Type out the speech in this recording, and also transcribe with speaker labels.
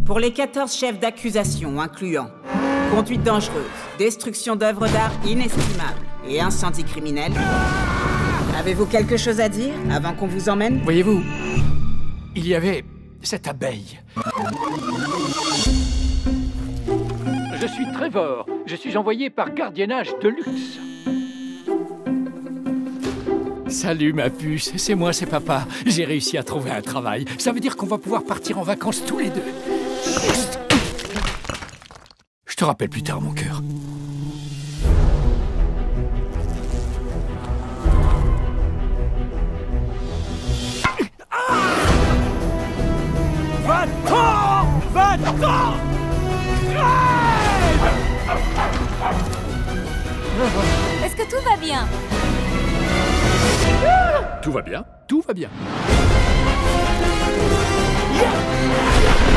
Speaker 1: Pour les 14 chefs d'accusation, incluant conduite dangereuse, destruction d'œuvres d'art inestimables et incendie criminel, avez-vous quelque chose à dire avant qu'on vous emmène?
Speaker 2: Voyez-vous, il y avait cette abeille. Je suis Trevor. Je suis envoyé par Gardiennage de luxe. Salut ma puce, c'est moi, c'est papa. J'ai réussi à trouver un travail. Ça veut dire qu'on va pouvoir partir en vacances tous les deux. Je te rappelle plus tard, mon cœur. Va-t'en! Va-t'en!
Speaker 3: Est-ce que tout va bien?
Speaker 2: Tout va bien, tout va bien.